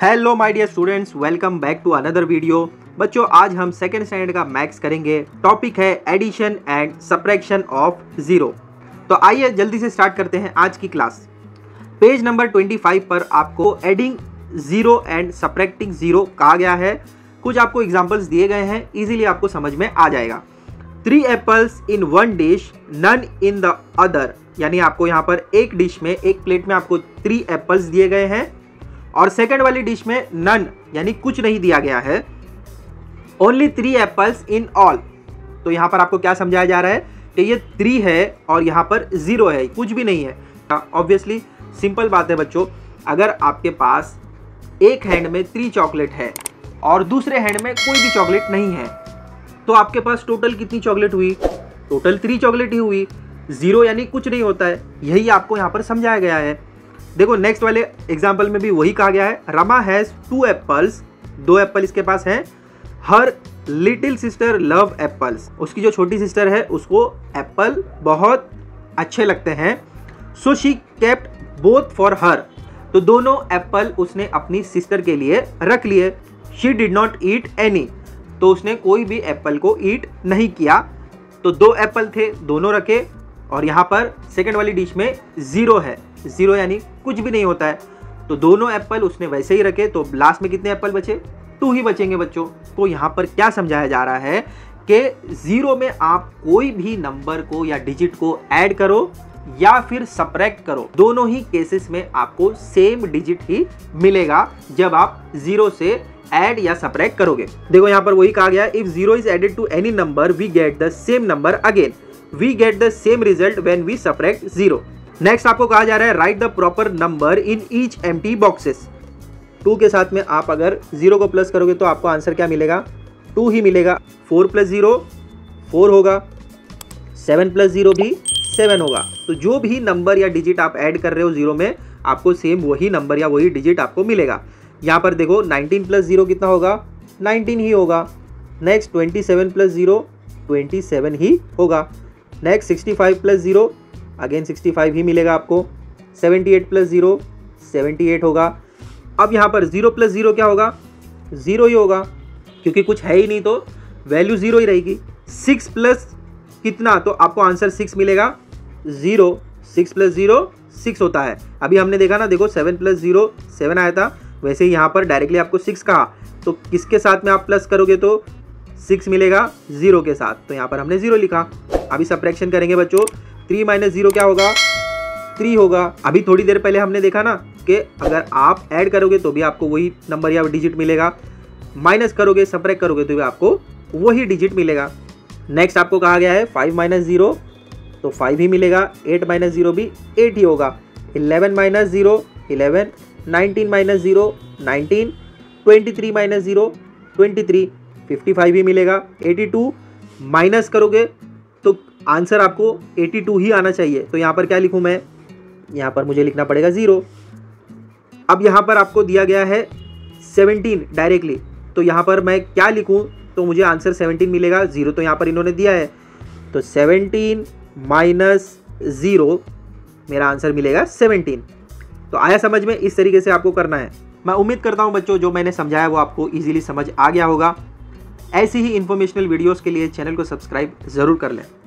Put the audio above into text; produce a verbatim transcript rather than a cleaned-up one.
Hello my dear students, welcome back to another video. बच्चों, आज हम सेकेंड स्टैंडर्ड का मैथ्स करेंगे। टॉपिक है addition and subtraction of zero. तो आइए जल्दी से स्टार्ट करते हैं आज की क्लास। पेज नंबर पच्चीस पर आपको adding zero and subtracting zero कहा गया है। कुछ आपको एग्जांपल्स दिए गए हैं, इजीली आपको समझ में आ जाएगा। Three apples in one dish, none in the other, यानी आपको यहाँ पर एक डिश में, एक प्लेट में आपको थ्री एप्पल्स दिए गए हैं और सेकंड वाली डिश में नन यानी कुछ नहीं दिया गया है। Only three apples in all, तो यहाँ पर आपको क्या समझाया जा रहा है कि ये थ्री है और यहाँ पर जीरो है, कुछ भी नहीं है। ऑब्वियसली सिंपल बात है बच्चों, अगर आपके पास एक हैंड में थ्री चॉकलेट है और दूसरे हैंड में कोई भी चॉकलेट नहीं है, तो आपके पास टोटल कितनी चॉकलेट हुई? टोटल थ्री चॉकलेट ही हुई। जीरो यानी कुछ नहीं होता है, यही आपको यहाँ पर समझाया गया है। देखो नेक्स्ट वाले एग्जाम्पल में भी वही कहा गया है। रमा हैज टू एप्पल्स, दो एप्पल इसके पास हैं। Her little sister love apples, उसकी जो छोटी सिस्टर है उसको एप्पल बहुत अच्छे लगते हैं। So she kept both for her, तो दोनों एप्पल उसने अपनी सिस्टर के लिए रख लिए। She did not eat any, तो उसने कोई भी एप्पल को ईट नहीं किया। तो दो एप्पल थे, दोनों रखे और यहाँ पर सेकंड वाली डिश में जीरो है। जीरो यानी कुछ भी नहीं होता है, तो दोनों एप्पल उसने वैसे ही रखे। तो लास्ट में कितने एप्पल बचे? टू ही बचेंगे बच्चों। तो यहाँ पर क्या समझाया जा रहा है कि जीरो में आप कोई भी नंबर को या डिजिट को ऐड करो या फिर सब्ट्रैक्ट करो, दोनों ही केसेस में आपको सेम डिजिट ही मिलेगा जब आप जीरो से ऐड या सब्ट्रैक्ट करोगे। देखो यहाँ पर वही कहा गया, if zero is added to any number we get the same number again, we get the same result when we subtract zero. Next आपको कहा जा रहा है write the proper number in each empty boxes. Two के साथ में आप अगर जीरो को प्लस करोगे तो आपको आंसर क्या मिलेगा? टू ही मिलेगा। फोर प्लस जीरो फोर होगा, सेवन प्लस जीरो भी सेवन होगा। तो जो भी नंबर या डिजिट आप ऐड कर रहे हो जीरो में, आपको सेम वही नंबर या वही डिजिट आपको मिलेगा। यहाँ पर देखो नाइनटीन प्लस जीरो कितना होगा? नाइनटीन ही होगा। Next twenty seven plus zero twenty seven ही होगा। Next sixty five plus zero again sixty five ही मिलेगा आपको। Seventy eight plus zero seventy eight होगा। अब यहाँ पर जीरो प्लस जीरो क्या होगा? जीरो ही होगा, क्योंकि कुछ है ही नहीं तो वैल्यू जीरो ही रहेगी। सिक्स प्लस कितना, तो आपको आंसर सिक्स मिलेगा। Zero, six plus zero six होता है। अभी हमने देखा ना, देखो सेवन प्लस जीरो सेवन आया था, वैसे ही यहाँ पर डायरेक्टली आपको सिक्स कहा, तो किसके साथ में आप प्लस करोगे तो सिक्स मिलेगा? जीरो के साथ। तो यहाँ पर हमने जीरो लिखा। अभी सब्ट्रैक्शन करेंगे बच्चों, थ्री माइनस जीरो क्या होगा? थ्री होगा। अभी थोड़ी देर पहले हमने देखा ना कि अगर आप ऐड करोगे तो भी आपको वही नंबर या डिजिट मिलेगा, माइनस करोगे, सब्ट्रैक्ट करोगे तो भी आपको वही डिजिट मिलेगा। नेक्स्ट आपको कहा गया है फाइव माइनस जीरो, तो फाइव ही मिलेगा। एट माइनस जीरो भी एट ही होगा। Eleven minus zero eleven, nineteen minus zero nineteen, twenty three minus zero twenty three, fifty five ही मिलेगा। एटी टू माइनस करोगे तो आंसर आपको एटी टू ही आना चाहिए। तो यहाँ पर क्या लिखूँ मैं? यहाँ पर मुझे लिखना पड़ेगा जीरो। अब यहाँ पर आपको दिया गया है सेवनटीन डायरेक्टली, तो यहाँ पर मैं क्या लिखूँ तो मुझे आंसर सेवनटीन मिलेगा। जीरो तो यहाँ पर इन्होंने दिया है, तो सेवनटीन माइनस ज़ीरो मेरा आंसर मिलेगा सेवनटीन। तो आया समझ में? इस तरीके से आपको करना है। मैं उम्मीद करता हूँ बच्चों जो मैंने समझाया वो आपको इजीली समझ आ गया होगा। ऐसी ही इन्फॉर्मेशनल वीडियोस के लिए चैनल को सब्सक्राइब ज़रूर कर लें।